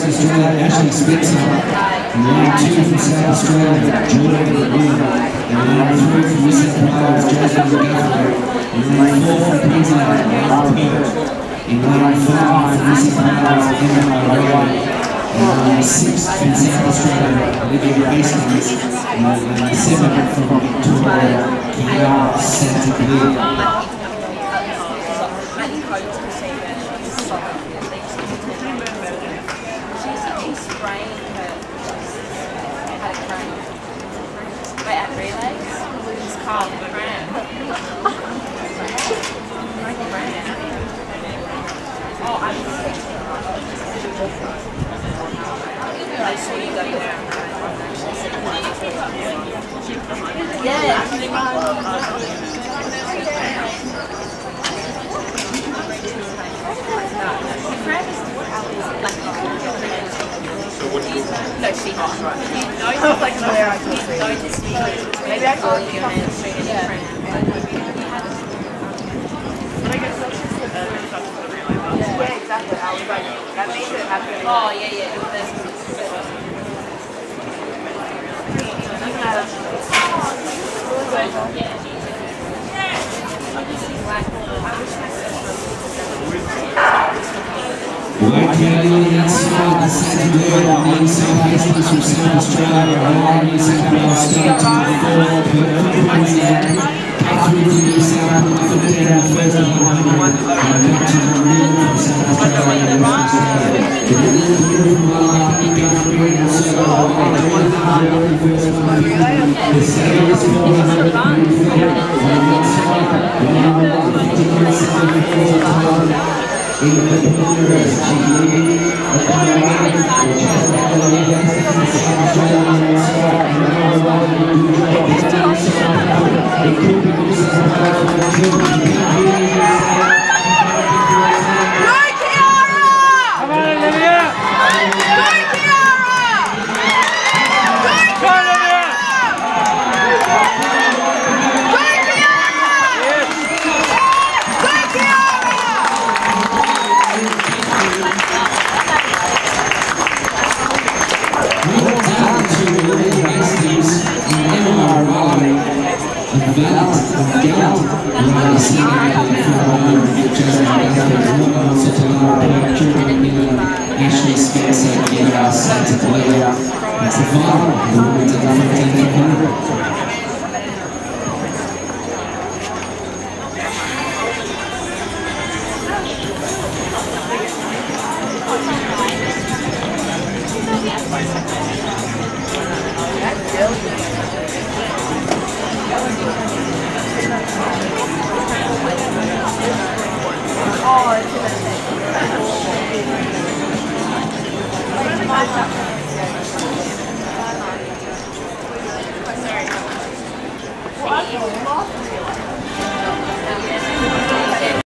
Western Australia, Ashley Spencer. In line 2 from South Australia, Jordan McMillan. In line 3 from New South Wales, Jasmine McGuffin. In line 4 from Queensland, Ryan Pert. In line 5 from New South Wales, Emma Ray. In line 6 from South Australia, Olivia Hastings. In line 7 from Victoria, Kiara Santaglia. No, she hot, right? You know, like where I noticed me. Maybe I saw you on the street in the yeah, exactly. I was like, that made it happen. Oh, yeah. White County on the outside, the second word on the inside, Hastings from South Australia, Ryan, New South Wales, start to the 4, Perth from Queensland, Catherine to New South Wales, from down the first 100, and back to the middle from South Australia and Western Australia. The middle from Malawi, Guthrie, and so on, 300 for the first 150, the second is 400, and on the outside, the number 1, 54, in the pillars, she's leading a command, which has the South Australian side, and number 1, it could be New South Wales, it could be Ashley Spencer, Kiara Santaglia. That's the final. The women's at the 1500. Oh,